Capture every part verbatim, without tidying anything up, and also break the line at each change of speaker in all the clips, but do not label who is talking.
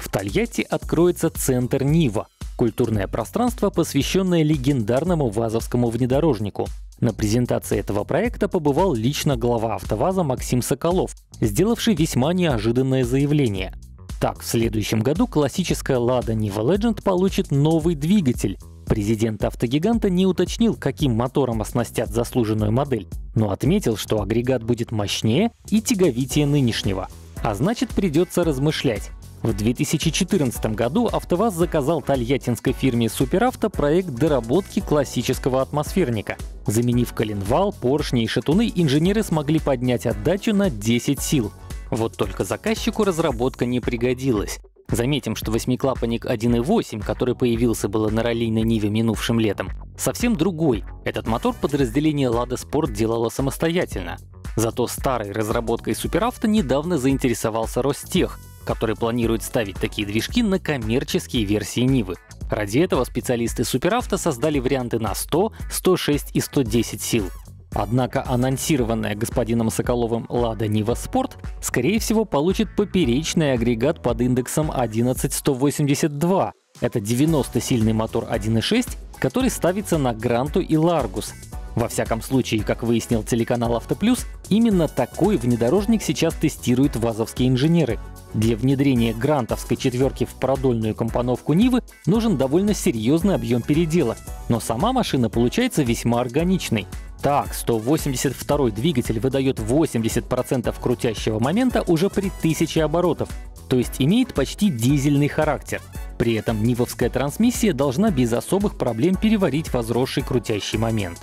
В Тольятти откроется центр Нива — культурное пространство, посвященное легендарному вазовскому внедорожнику. На презентации этого проекта побывал лично глава АвтоВАЗа Максим Соколов, сделавший весьма неожиданное заявление. Так, в следующем году классическая Lada Niva Legend получит новый двигатель. Президент автогиганта не уточнил, каким мотором оснастят заслуженную модель, но отметил, что агрегат будет мощнее и тяговитее нынешнего. А значит, придется размышлять. В две тысячи четырнадцатом году АвтоВАЗ заказал тольяттинской фирме «Суперавто» проект доработки классического атмосферника. Заменив коленвал, поршни и шатуны, инженеры смогли поднять отдачу на десять сил. Вот только заказчику разработка не пригодилась. Заметим, что восьмиклапанник один и восемь, который появился было на раллийной Ниве минувшим летом, совсем другой. Этот мотор подразделение Lada Sport делало самостоятельно. Зато старой разработкой Суперавто недавно заинтересовался Ростех, который планирует ставить такие движки на коммерческие версии Нивы. Ради этого специалисты Суперавто создали варианты на сто, сто шесть и сто десять сил. Однако анонсированная господином Соколовым Lada Niva Sport, скорее всего, получит поперечный агрегат под индексом одиннадцать сто восемьдесят два. Это девяностосильный мотор один и шесть, который ставится на Гранту и Ларгус. Во всяком случае, как выяснил телеканал «Автоплюс», именно такой внедорожник сейчас тестируют вазовские инженеры. Для внедрения грантовской четверки в продольную компоновку Нивы нужен довольно серьезный объем переделок, но сама машина получается весьма органичной. Так, сто восемьдесят второй двигатель выдает восемьдесят процентов крутящего момента уже при тысяче оборотов, то есть имеет почти дизельный характер. При этом нивовская трансмиссия должна без особых проблем переварить возросший крутящий момент.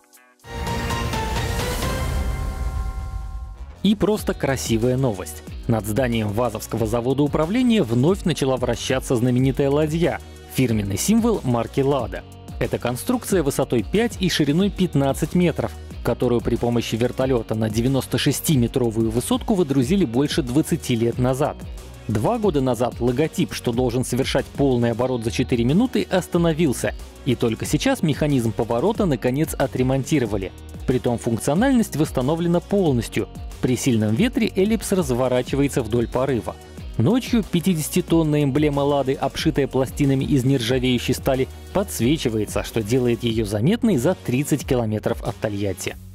И просто красивая новость. Над зданием Вазовского завода управления вновь начала вращаться знаменитая ладья — фирменный символ марки Lada. Это конструкция высотой пять и шириной пятнадцать метров, которую при помощи вертолета на девяностошестиметровую высотку выдрузили больше двадцати лет назад. Два года назад логотип, что должен совершать полный оборот за четыре минуты, остановился, и только сейчас механизм поворота наконец отремонтировали. Притом функциональность восстановлена полностью. При сильном ветре эллипс разворачивается вдоль порыва. Ночью пятидесятитонная эмблема Лады, обшитая пластинами из нержавеющей стали, подсвечивается, что делает ее заметной за тридцать километров от Тольятти.